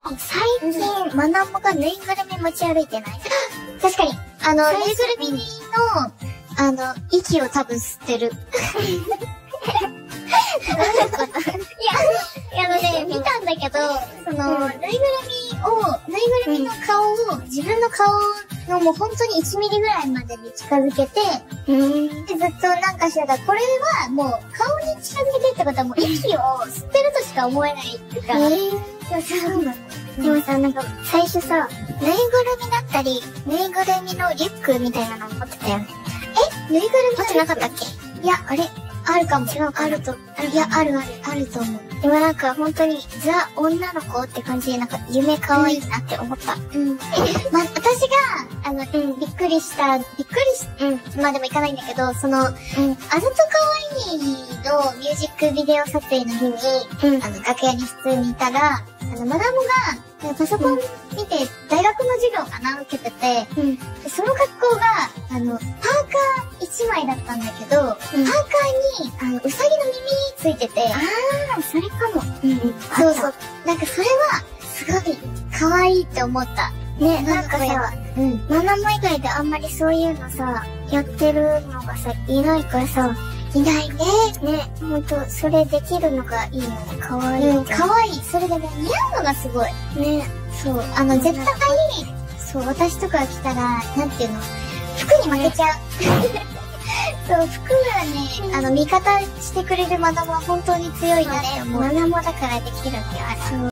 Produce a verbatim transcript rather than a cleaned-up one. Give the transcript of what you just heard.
最近、マナモがぬいぐるみ持ち歩いてない？確かに、あの、ぬいぐるみの、あの、息を多分吸ってる。どういうこと？いや、あのね、見たんだけど、その、ぬいぐるみを、ぬいぐるみの顔を、自分の顔のもう本当にいちミリぐらいまでに近づけて、で、ずっとなんかしてた。これはもう、顔に近づけてってことはもう息を吸ってるとしか思えないっていうか。えー、そうなの。でもさ、なんか、最初さ、ぬいぐるみだったり、ぬいぐるみのリュックみたいなの持ってたよね。え？ぬいぐるみ持ってなかったっけ？いや、あれあるかも。違うか。あると。いや、あるある。あると思う。でもなんか、本当に、ザ・女の子って感じで、なんか、夢可愛いなって思った。うん。ま、私が、あの、うん、びっくりした、びっくりし、うん、まあでもいかないんだけど、その、うん、あざと可愛いのミュージックビデオ撮影の日に、うん、あの、楽屋に普通にいたら、あの、マダムが、パソコン見て、大学の授業かな受けてて、うん、その格好が、あの、パーカー一枚だったんだけど、うん、パーカーに、あの、うさぎの耳ついてて、あー、それかも。うん、そうそう。なんかそれは、すごい、可愛いって思った。ね、なんかさ、うん、マナモ以外であんまりそういうのさ、やってるのがさ、いないからさ、いないね。ね、ほんと、それできるのがいいのね。かわいい。うん、かわいい。それでね、似合うのがすごい。ね、そう。あの、絶対、そう、私とか来たら、なんていうの、服に負けちゃう。そう、服がね、あの、味方してくれるマナモは本当に強いなって思う。マナモだからできるんだよ、あれ。そう。